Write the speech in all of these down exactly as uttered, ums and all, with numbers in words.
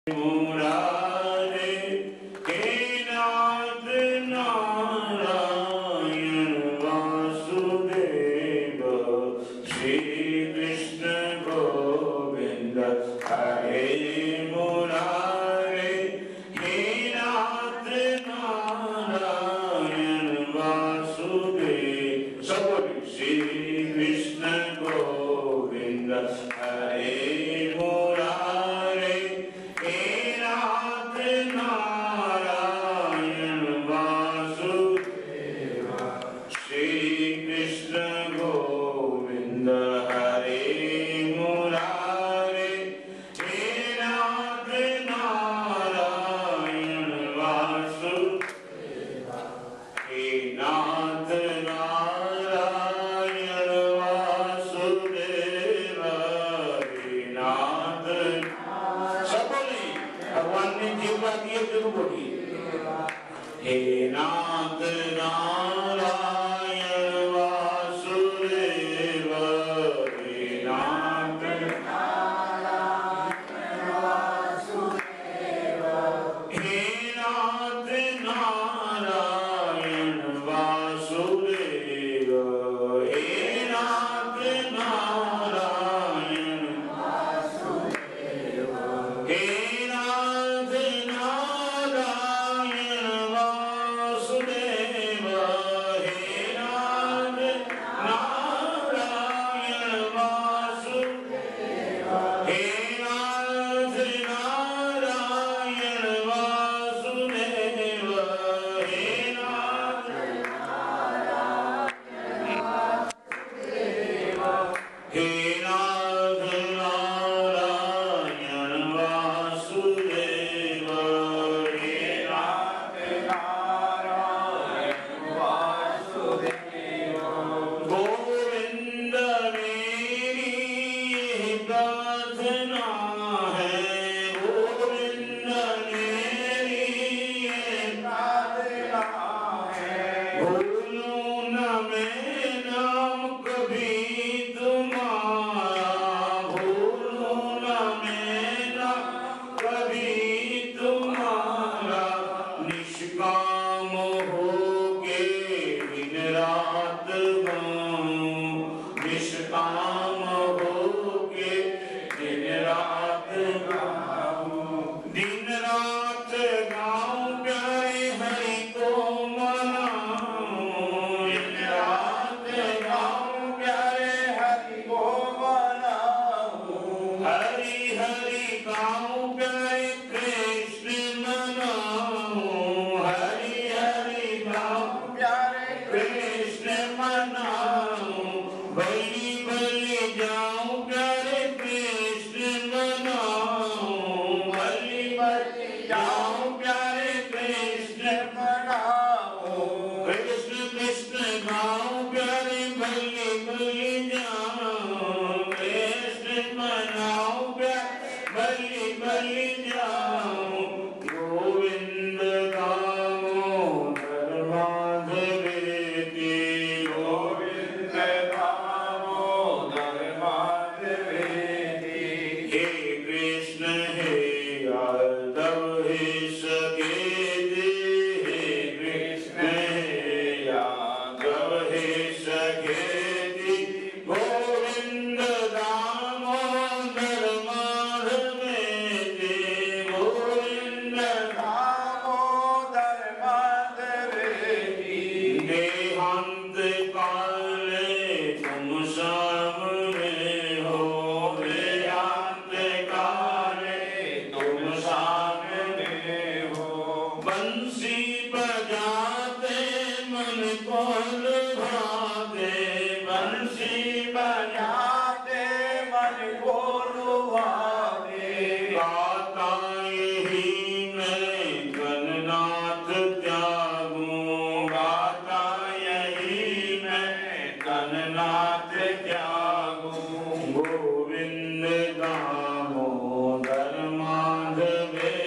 गोविंद दामोदर माधव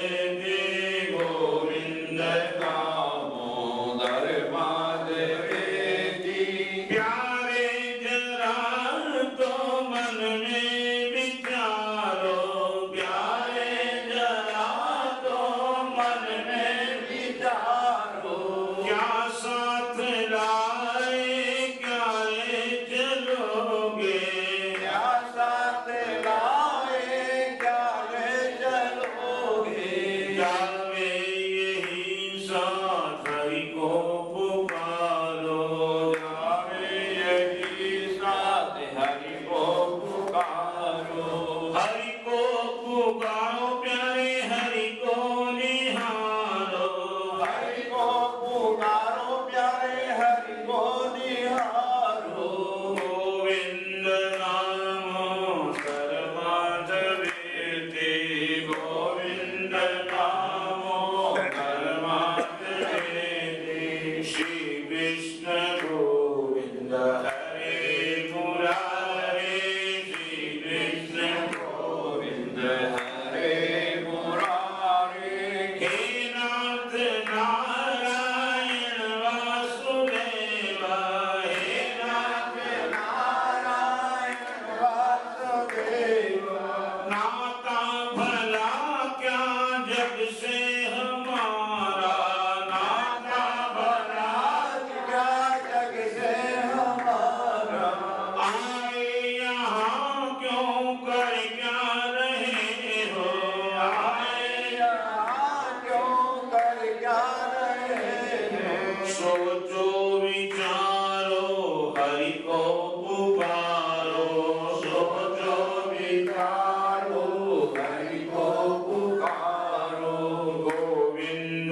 जग से हमारा नाता बना क्या जग से हमारा। आए यहाँ क्यों कर क्या रहे हो, आए यहाँ क्यों कर क्या रहे हो। सोचो विचारो हरि को पुकारो, सोचो विचारो हरि को पुकारो। गोविंद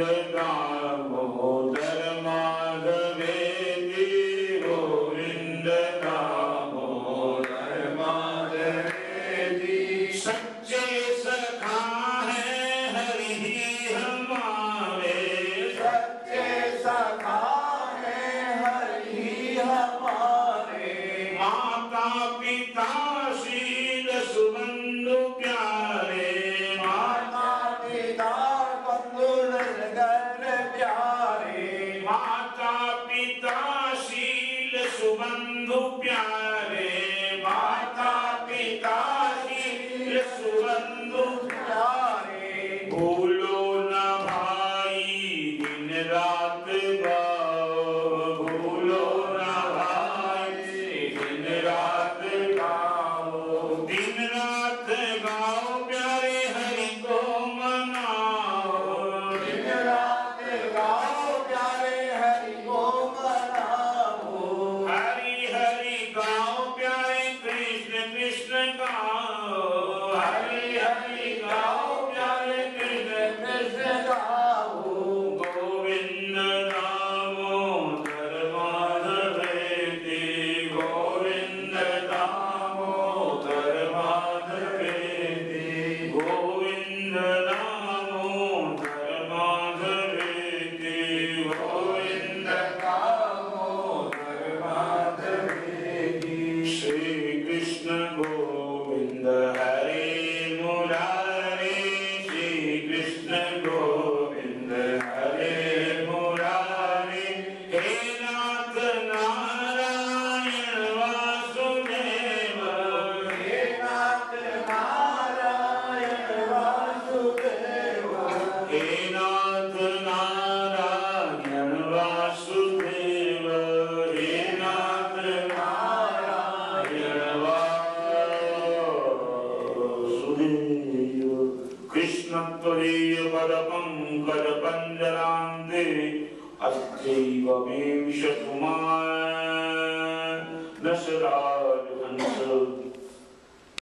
दामोदर माधवेति, गोविंद दामोदर माधवेति। सच्चे सखा है हरि ही हमारे, सच्चे सखा है हरि हमारे। माता पिता शील सुबंधु प्यारे, माता पिता बंधु नगर प्यारे। माता पिता शील सुबंधु प्यारे, माता पिता शील सुबंधु प्यारे। भूलो न भाई दिन रात गाओ, भूलो न भाई दिन रात गाओ, दिन रात गाओ प्यारे हरि को मनाओ, दिन रात गाओ प्यारे हरि को मनाओ। हरि हरि गाओ प्यारे कृष्ण कृष्ण गाओ, हरि हरि गाओ प्यारे कृष्ण कृष्ण गाओ। गोविंद दामोदर माधवेति, गोविंद दामोदर माधवेति, गोविंद दामोदर माधवेति, गोविंद दामोदर माधवेति। श्री कृष्ण गोविंद हरे मुरारे, श्री कृष्ण गोविंद हरे मुरारे, हे नाथ नारायण वासुदेव, हे नाथ नारायण वासुदेव। हे नाथ नारायण वासुदेव, हे नाथ नारायण वासुदेव। कृष्ण त्वदीय पद पंकज पंजरान्ते अस्त्यैव मे विशतु मां न सदा